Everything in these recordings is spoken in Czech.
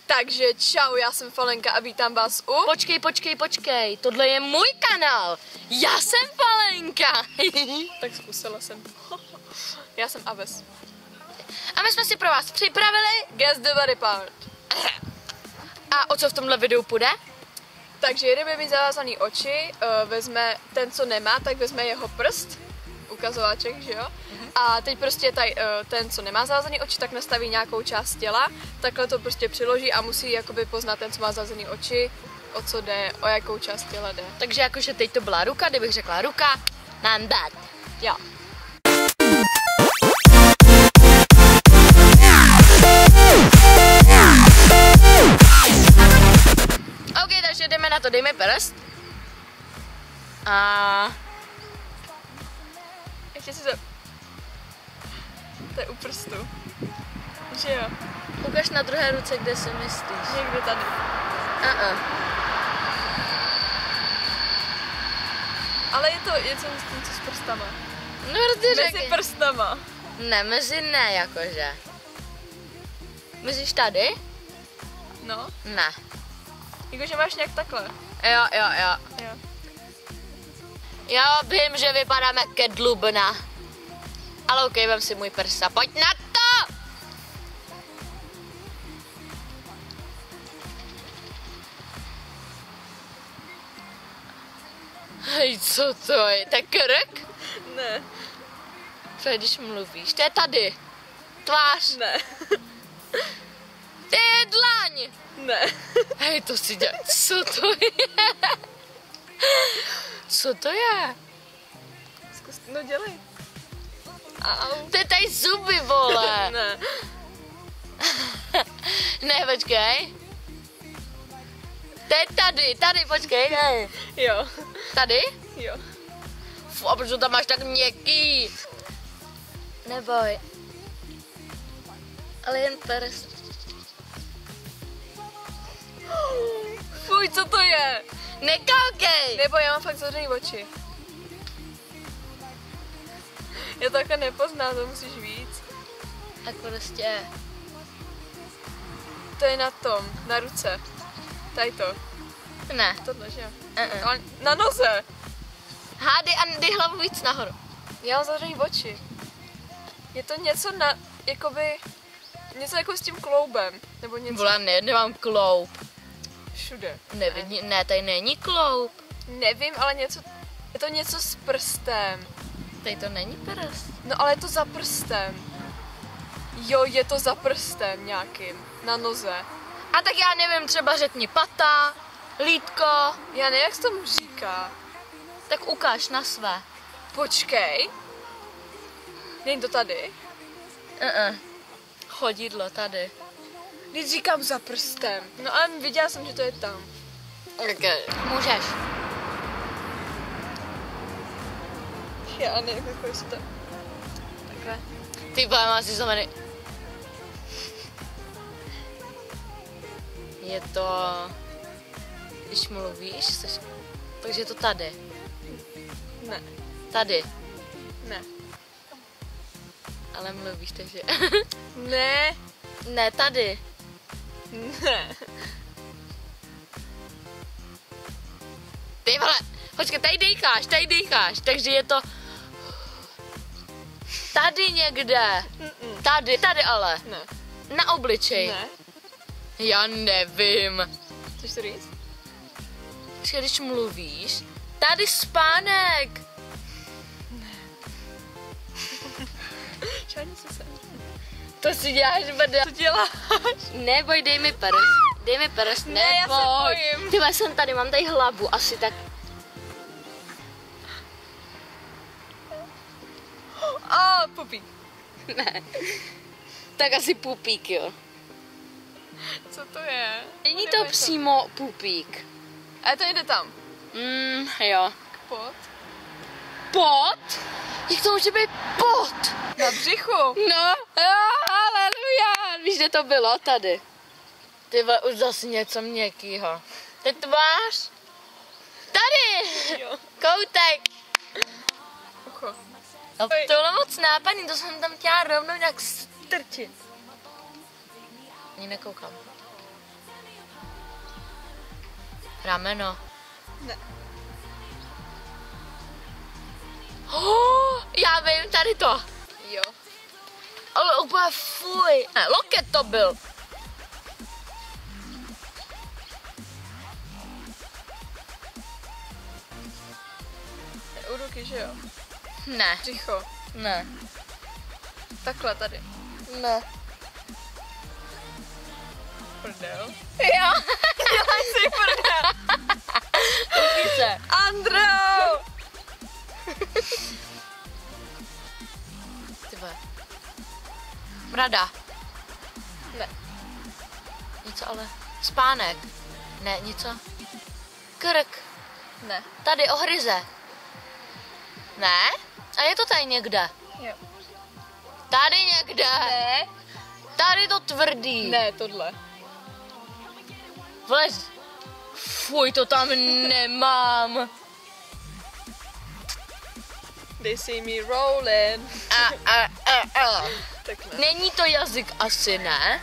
Takže čau, já jsem Falenka a vítám vás u... Počkej, tohle je můj kanál. Já jsem Falenka. Tak zkusila jsem. Já jsem Aves. A my jsme si pro vás připravili. Guess the body part. A o co v tomhle videu půjde? Takže jeden bude mít zavázaný oči, vezme ten, co nemá, tak vezme jeho prst, ukazováček, že jo? A teď prostě ten, co nemá zavázaný oči, tak nastaví nějakou část těla, takhle to prostě přiloží a musí jakoby poznat ten, co má zavázaný oči, o co jde, o jakou část těla jde. Takže jakože teď to byla ruka, kdybych řekla ruka, mám dát. Já. OK, takže jdeme na to, dej mi prst. A... Ještě si to... To je u prstu. Že jo? Ukaž na druhé ruce, kde si myslíš. Někde tady. Ale je to něco s prstama. No, ty Mezi řekni. prstama. Ne, mezi ne, jakože. Myslíš tady? No. Ne. Jakože máš nějak takhle. Jo. Jo. Jo, vím, že vypadáme ke dlubna. Ale OK, vem si můj prsa, pojď na to! Hej, co to je? To je krk? Ne. Co je, když mluvíš? To je tady. Tvář. Ne. To je dlaň. Ne. Hej, to si dělá. Co to je? Co to je? Zkus, no dělej. Au. To je tady zuby, vole. Ne. Ne, počkej. To je tady, počkej, ne. Jo. Tady? Jo. Fu, a proč to tam máš tak měkký? Neboj. Ale jen prst. Fuj, co to je? Nekoukej! Nebo já mám fakt zavřený oči. Já to takhle nepoznám, to musíš víc. Tak prostě. To je na tom, na ruce. Tady to. Ne. Tohle, že jo? Ale Na noze. hádej a dej hlavu víc nahoru. Já mám zavřený oči. Je to něco jakoby, něco jako s tím kloubem, nebo něco Vole, ne, nemám kloub. všude. Nevidí, ne, tady není kloub. Nevím, ale je to něco s prstem. Tady to není prst. No ale je to za prstem. Jo, je to za prstem nějakým, na noze. A tak já nevím, třeba řekni pata, lítko. Já nevím, jak se tomu říká. Tak ukáž na své. Počkej. Není to tady? Chodidlo tady. Když říkám za prstem. No ale viděla jsem, že to je tam. Okay. Můžeš. Já nevím, jako jestli to... Takhle. Ty vole, má si znamený. Je to... Když mluvíš, takže je to tady. Ne, Tady. ne. Ale mluvíš, takže... Ne, Ne, tady. ne. Ty vole, počkej, tady dejcháš, takže je to... Tady někde. Tady ale. Ne. Na obličeji. Ne. Já nevím. Chceš to říct? Počkej, když mluvíš, tady spánek. Čáni se sem. To si děláš, brda. Co děláš? Neboj, dej mi prst, Ne, já se neboj. bojím. Ty vole, jsem tady, mám tady hlavu, asi tak. Pupík. Ne. Tak asi pupík, jo. Co to je? Není to přímo pupík. A to jde tam. Jo. Pot. Pot? Jak to může být pot? Na břichu. No, aleluja. Víš, kde to bylo? Tady. Ty vole, už zase něco měkkýho. Teď tvář. Tady. Jo. Koutek. Ucho. No, tohle moc nápadný, to jsem tam chtěla rovnou nějak strčit. Ani nekoukám. Rameno. Ne. Já vím, tady to. Jo. Ale úplně fuj. Ne, loket to byl. U ruky, že jo? Ne. Břicho. Ne. Takhle tady. Ne. Prdel. Jo. Dělej si prdel. Koukni se. Andro! Ty vole. Brada. Ne. Něco ale. Spánek. Ne, něco. Krk. Ne. Tady ohryze. Ne? A je to tady někde. Jo. Tady někde. Ne. Tady to tvrdý. Ne, tohle. Vlez. Fuj, to tam nemám. They see me rolling. A. Takhle. Není to jazyk asi, ne?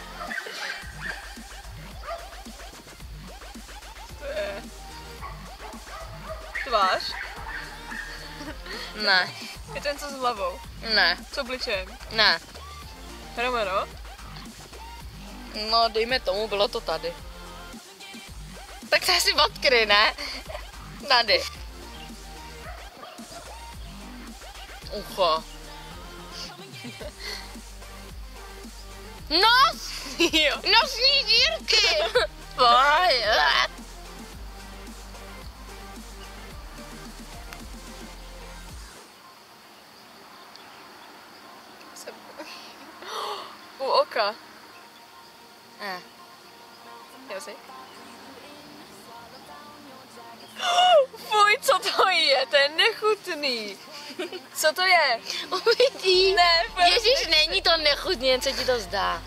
To je... Tvář. Ne. Je ten co s hlavou. Ne. S obličejem. Ne. Rameno. No, dejme tomu, bylo to tady. Tak to asi odkry, ne? Tady. Ucho. Nos! Jo. Nosní dírky! Poj. U oka. Ne. Jazyk. Fuj, co to je? To je nechutný. Co to je? Uvidí. Ne, Ježíš, není to nechutně, jen se ti to zdá.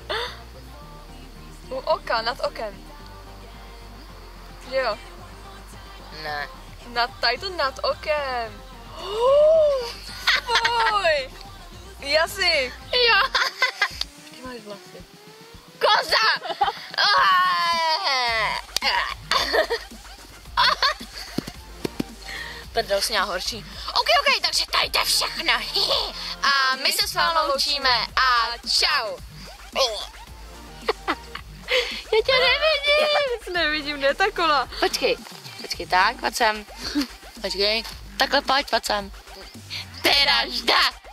U oka, nad okem. Že jo? Ne. Tady to nad okem. Fuj. Jazyk. Jo. Ty máš vlasy. Koza! Prdel, sněha horší. Ok, takže tady to je všechno. A my se s vámi loučíme a čau. Já tě nevidím. Nevidím, ne ta kola. Počkej, tak, pojď sem. Počkej, takhle pojď sem. Ty ražda.